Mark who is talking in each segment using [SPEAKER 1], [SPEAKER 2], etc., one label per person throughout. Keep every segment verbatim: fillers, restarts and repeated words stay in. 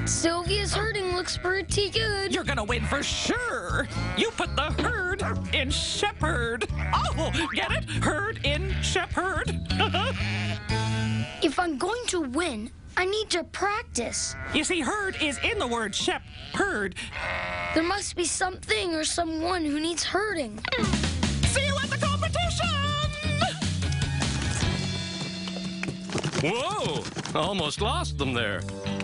[SPEAKER 1] Sylvia's herding looks pretty good.
[SPEAKER 2] You're gonna win for sure. You put the herd in shepherd. Oh, get it? Herd in shepherd.
[SPEAKER 1] If I'm going to win, I need to practice.
[SPEAKER 2] You see, herd is in the word shep, herd.
[SPEAKER 1] There must be something or someone who needs herding.
[SPEAKER 2] See you at the competition!
[SPEAKER 3] Whoa! Almost lost them there.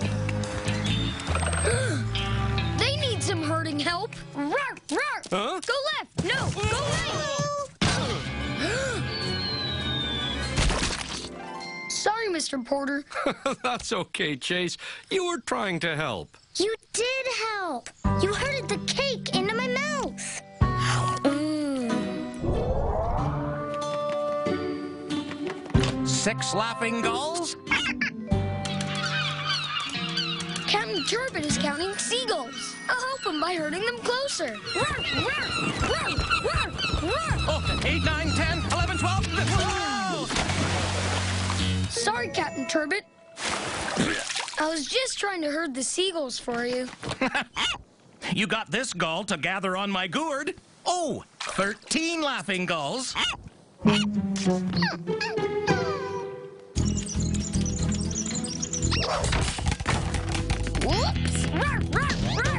[SPEAKER 1] They need some herding help. Roar, roar.
[SPEAKER 3] Huh?
[SPEAKER 1] Go left. No, go right. Sorry, Mister Porter.
[SPEAKER 3] That's okay, Chase. You were trying to help.
[SPEAKER 1] You did help. You herded the cake into my mouth. Mm.
[SPEAKER 2] Six laughing gulls?
[SPEAKER 1] Captain Turbot is counting seagulls. I'll help him by herding them closer. Roar, roar, roar, roar, roar.
[SPEAKER 2] Oh, eight, nine, ten, eleven, twelve. Whoa!
[SPEAKER 1] Sorry, Captain Turbot. I was just trying to herd the seagulls for you.
[SPEAKER 2] You got this gull to gather on my gourd. Oh, thirteen laughing gulls.
[SPEAKER 1] Whoops! Roar, roar, roar.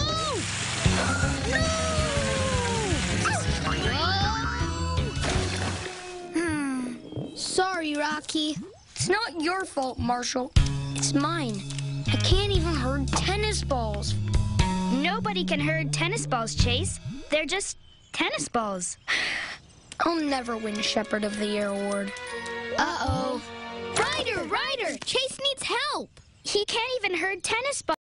[SPEAKER 1] No! Hmm. Sorry, Rocky. It's not your fault, Marshall. It's mine. I can't even herd tennis balls.
[SPEAKER 4] Nobody can herd tennis balls, Chase. They're just tennis balls.
[SPEAKER 1] I'll never win Shepherd of the Year award.
[SPEAKER 4] Uh-oh. Ryder, Ryder! Chase needs help. He can't even herd tennis balls.